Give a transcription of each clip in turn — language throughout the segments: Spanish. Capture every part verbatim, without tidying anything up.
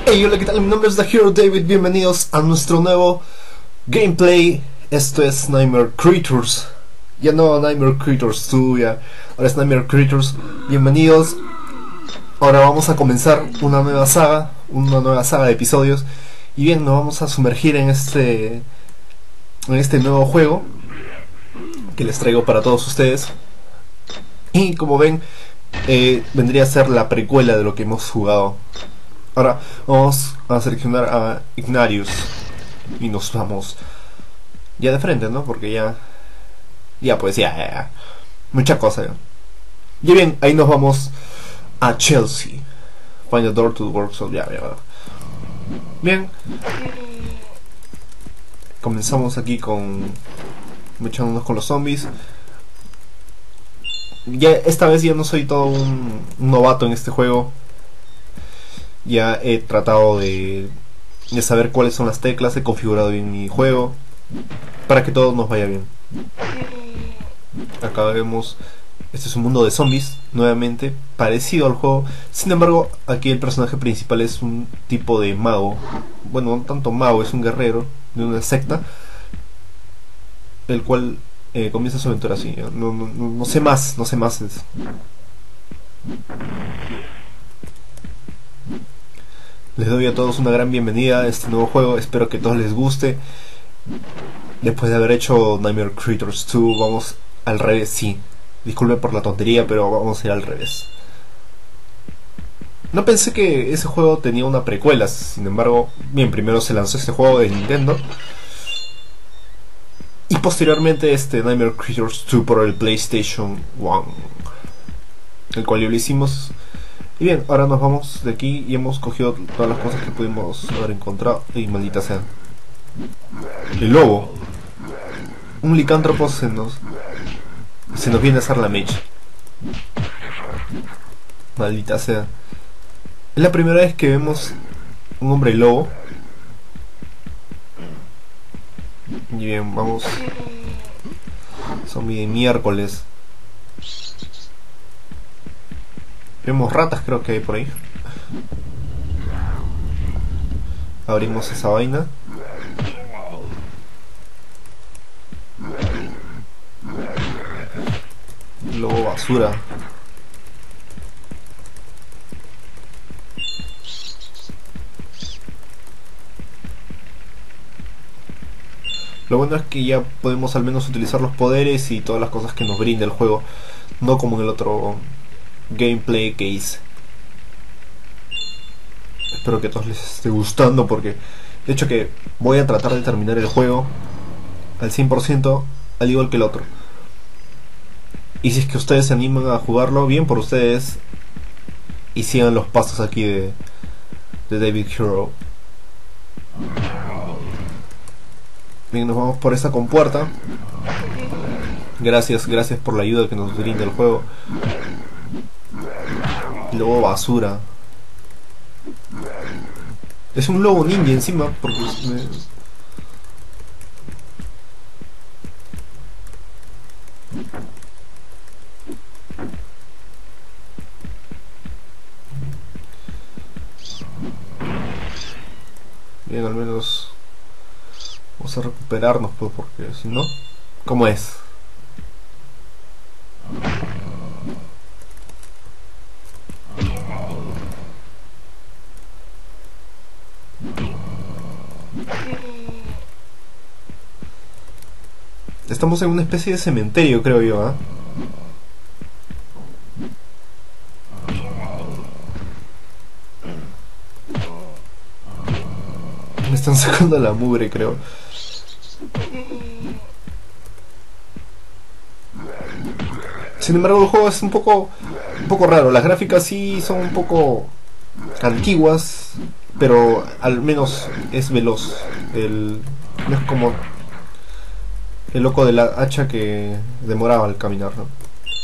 Hey, hola, ¿qué tal? Mi nombre es The Hero David, bienvenidos a nuestro nuevo gameplay. Esto es Nightmare Creatures. Ya no Nightmare Creatures dos, ya. Ahora es Nightmare Creatures. Bienvenidos. Ahora vamos a comenzar una nueva saga, una nueva saga de episodios. Y bien, nos vamos a sumergir en este, en este nuevo juego que les traigo para todos ustedes. Y como ven, eh, vendría a ser la precuela de lo que hemos jugado. Ahora vamos a seleccionar a Ignatius y nos vamos ya de frente, ¿no? Porque ya, ya pues ya, ya, ya. Mucha cosa ya. Y bien, ahí nos vamos a Chelsea. Find a door to the workshop, ya, ya. Bien. Comenzamos aquí con luchándonos con los zombies. Ya esta vez ya no soy todo un, un novato en este juego. Ya he tratado de, de saber cuáles son las teclas, he configurado bien mi juego para que todo nos vaya bien. Acá vemos, este es un mundo de zombies, nuevamente, parecido al juego. Sin embargo, aquí el personaje principal es un tipo de mago. Bueno, no tanto mago, es un guerrero de una secta, el cual eh, comienza su aventura así. No, no, no sé más, no sé más. Es. Les doy a todos una gran bienvenida a este nuevo juego, espero que a todos les guste. Después de haber hecho Nightmare Creatures dos, vamos al revés, sí. Disculpen por la tontería, pero vamos a ir al revés. No pensé que ese juego tenía una precuela, sin embargo, bien, primero se lanzó este juego de Nintendo. Y posteriormente este Nightmare Creatures dos por el PlayStation uno, el cual ya lo hicimos. Y bien, ahora nos vamos de aquí y hemos cogido todas las cosas que pudimos haber encontrado. Y maldita sea. El lobo. Un licántropo se nos se nos viene a hacer la mecha. Maldita sea. Es la primera vez que vemos un hombre lobo. Y bien, vamos. Zombie de miércoles. Vemos ratas, creo que hay por ahí. Abrimos esa vaina. Lobo basura. Lo bueno es que ya podemos al menos utilizar los poderes y todas las cosas que nos brinda el juego, no como en el otro gameplay que hice. Espero que a todos les esté gustando, porque de hecho que voy a tratar de terminar el juego al cien por ciento, al igual que el otro. Y si es que ustedes se animan a jugarlo, bien por ustedes, y sigan los pasos aquí de, de David Hero. Bien, nos vamos por esa compuerta. Gracias, gracias por la ayuda que nos brinda el juego. Lobo basura. Es un lobo ninja encima, porque me... Bien, al menos vamos a recuperarnos, pues, porque si no, ¿cómo es? Estamos en una especie de cementerio, creo yo, ¿eh? Me están sacando la mugre, creo. Sin embargo, el juego es un poco un poco raro. Las gráficas sí son un poco antiguas, pero al menos es veloz. El, no es como el loco de la hacha que demoraba al caminar, ¿no?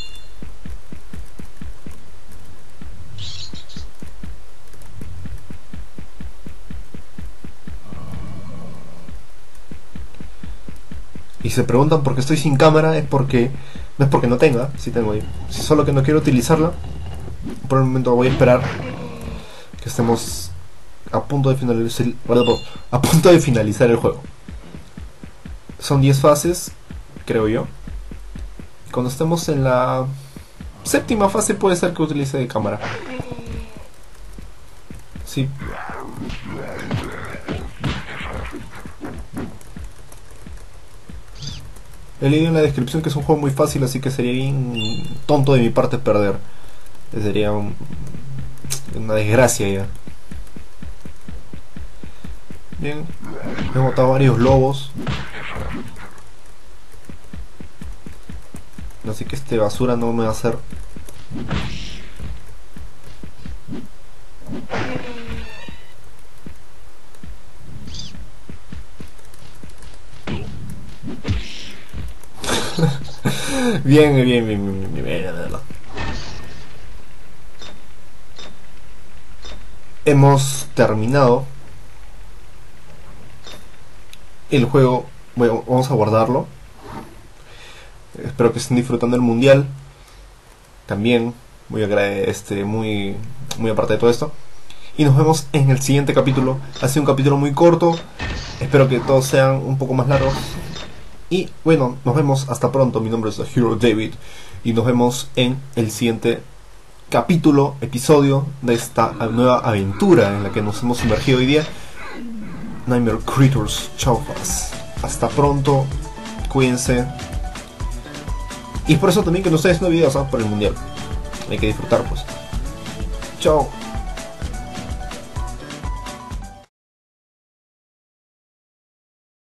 Y se preguntan por qué estoy sin cámara, es porque no es porque no tenga, sí tengo ahí, solo que no quiero utilizarla. Por el momento voy a esperar que estemos a punto de finalizar, a punto de finalizar el juego. Son diez fases, creo yo. Cuando estemos en la séptima fase puede ser que utilice cámara. Sí. He leído en la descripción que es un juego muy fácil, así que sería bien tonto de mi parte perder. Sería un, una desgracia ya. Bien, he botado varios lobos. Así que este basura no me va a hacer. Bien, bien, bien, bien, bien, bien, bien. Hemos terminado el juego. Bueno, vamos a guardarlo. Espero que estén disfrutando el mundial. También muy agrade este muy muy aparte de todo esto. Y nos vemos en el siguiente capítulo. Ha sido un capítulo muy corto. Espero que todos sean un poco más largos. Y bueno, nos vemos hasta pronto. Mi nombre es The Hero David. Y nos vemos en el siguiente capítulo, episodio de esta nueva aventura en la que nos hemos sumergido hoy día. Nightmare Creatures. Chao, hasta pronto. Cuídense. Y por eso también que no estoy haciendo videos, ¿no? Por el mundial. Hay que disfrutar, pues. Chao.